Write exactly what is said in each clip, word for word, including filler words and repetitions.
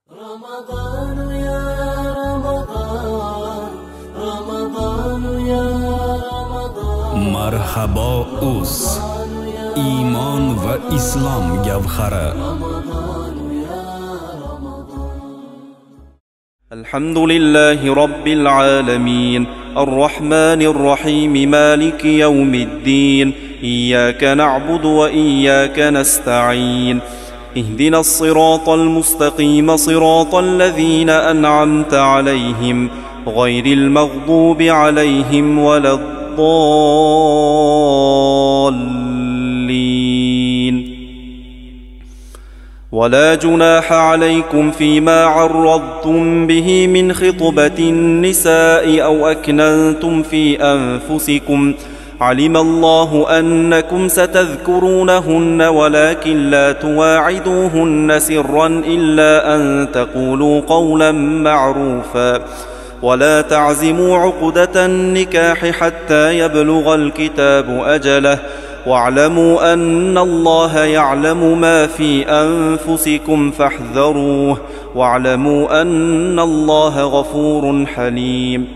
رمضان يا رمضان رمضان يا رمضان مرحبا اوس ایمان و اسلام گوهره. الحمد لله رب العالمين الرحمن الرحيم مالك يوم الدين إياك نعبد وإياك نستعين اهدنا الصراط المستقيم صراط الذين أنعمت عليهم غير المغضوب عليهم ولا الضالين. ولا جناح عليكم فيما عرضتم به من خطبة النساء أو أكننتم في أنفسكم علم الله أنكم ستذكرونهن ولكن لا تواعدوهن سرا إلا أن تقولوا قولا معروفا ولا تعزموا عقدة النكاح حتى يبلغ الكتاب أجله واعلموا أن الله يعلم ما في أنفسكم فاحذروه واعلموا أن الله غفور حليم.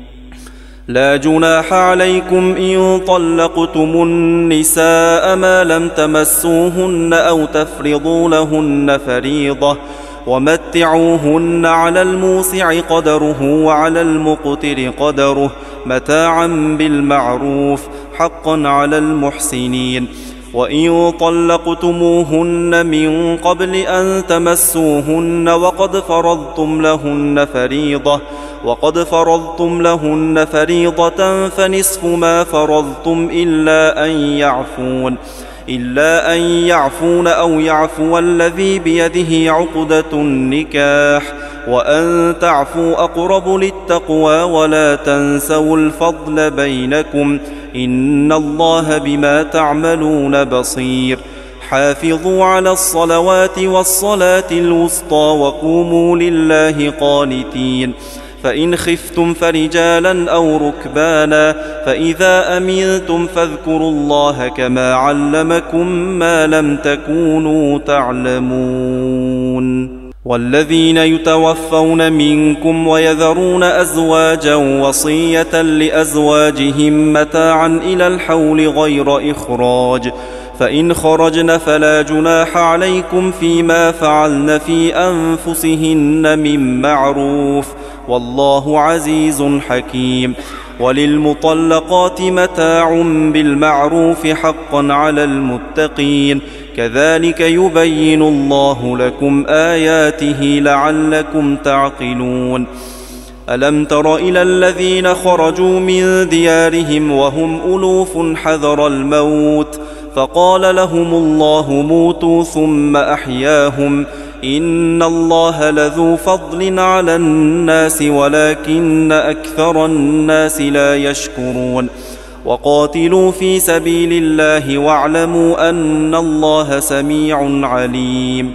لا جناح عليكم إن طلقتم النساء ما لم تمسوهن أو تفرضوا لهن فريضة ومتعوهن على الموسع قدره وعلى المقتر قدره متاعا بالمعروف حقا على المحسنين. وإن طلقتموهن من قبل أن تمسوهن وقد فرضتم لهن فريضة وقد فرضتم لهن فريضة فنصف ما فرضتم إلا أن يعفون إلا أن يعفون أو يعفو الذي بيده عقدة النكاح وأن تعفوا أقرب للتقوى ولا تنسوا الفضل بينكم إن الله بما تعملون بصير. حافظوا على الصلوات والصلاة الوسطى وقوموا لله قانتين. فإن خفتم فرجالا أو ركبانا فإذا أمنتم فاذكروا الله كما علمكم ما لم تكونوا تعلمون. والذين يتوفون منكم ويذرون أزواجا وصية لأزواجهم متاعا إلى الحول غير إخراج فإن خرجن فلا جناح عليكم فيما فعلن في أنفسهن من معروف والله عزيز حكيم. وللمطلقات متاع بالمعروف حقا على المتقين كذلك يبين الله لكم آياته لعلكم تعقلون. ألم تر إلى الذين خرجوا من ديارهم وهم ألوف حذر الموت فقال لهم الله موتوا ثم أحياهم إن الله لذو فضل على الناس ولكن أكثر الناس لا يشكرون. وقاتلوا في سبيل الله واعلموا أن الله سميع عليم.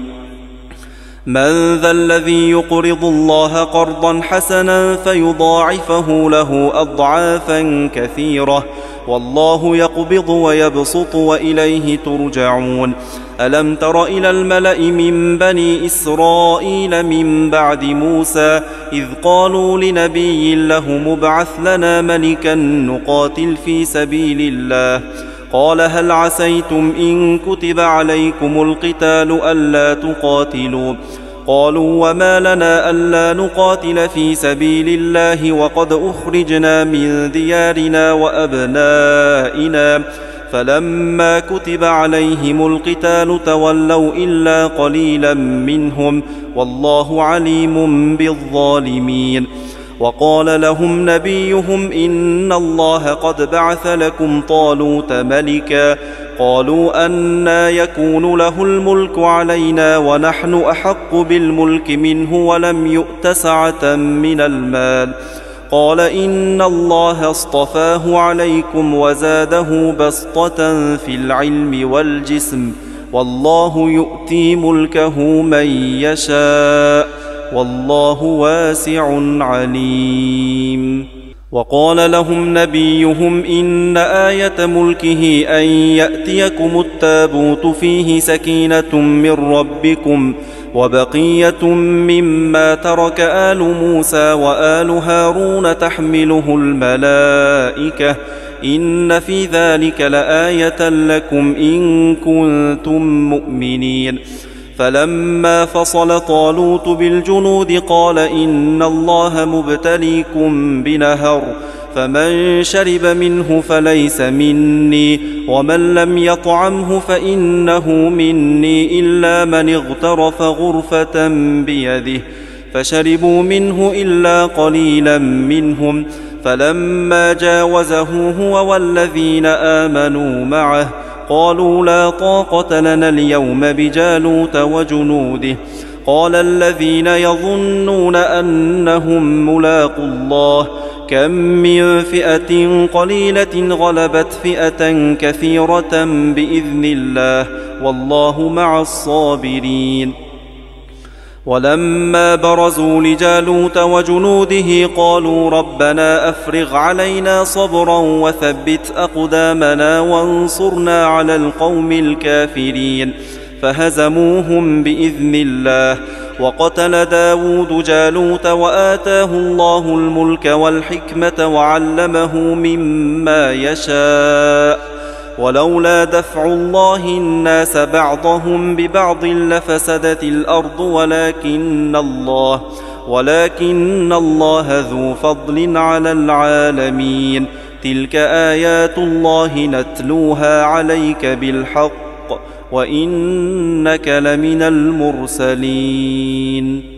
من ذا الذي يقرض الله قرضا حسنا فيضاعفه له أضعافا كثيرة والله يقبض ويبسط وإليه ترجعون. ألم تر إلى الملأ من بني إسرائيل من بعد موسى إذ قالوا لنبي له مبعث لنا ملكا نقاتل في سبيل الله قال هل عسيتم إن كتب عليكم القتال ألا تقاتلوا قالوا وما لنا ألا نقاتل في سبيل الله وقد أخرجنا من ديارنا وأبنائنا فلما كتب عليهم القتال تولوا إلا قليلا منهم والله عليم بالظالمين. وقال لهم نبيهم إن الله قد بعث لكم طالوت ملكا قالوا أنى يكون له الملك علينا ونحن أحق بالملك منه ولم يؤت سعة من المال قال إن الله اصطفاه عليكم وزاده بسطة في العلم والجسم والله يؤتي ملكه من يشاء والله واسع عليم. وقال لهم نبيهم إن آية ملكه أن يأتيكم التابوت فيه سكينة من ربكم وبقية مما ترك آل موسى وآل هارون تحمله الملائكة إن في ذلك لآية لكم إن كنتم مؤمنين فلما فصل طالوت بالجنود قال إن الله مبتليكم بنهر فمن شرب منه فليس مني ومن لم يطعمه فإنه مني إلا من اغترف غرفة بيده فشربوا منه إلا قليلا منهم فلما جاوزه هو والذين آمنوا معه قالوا لا طاقة لنا اليوم بجالوت وجنوده قال الذين يظنون أنهم ملاقوا الله كم من فئة قليلة غلبت فئة كثيرة بإذن الله والله مع الصابرين ولما برزوا لجالوت وجنوده قالوا ربنا أفرغ علينا صبرا وثبت أقدامنا وانصرنا على القوم الكافرين فهزموهم بإذن الله وقتل داود جالوت وآتاه الله الملك والحكمة وعلمه مما يشاء ولولا دفع الله الناس بعضهم ببعض لفسدت الأرض ولكن الله ولكن الله ذو فضل على العالمين تلك آيات الله نتلوها عليك بالحق وإنك لمن المرسلين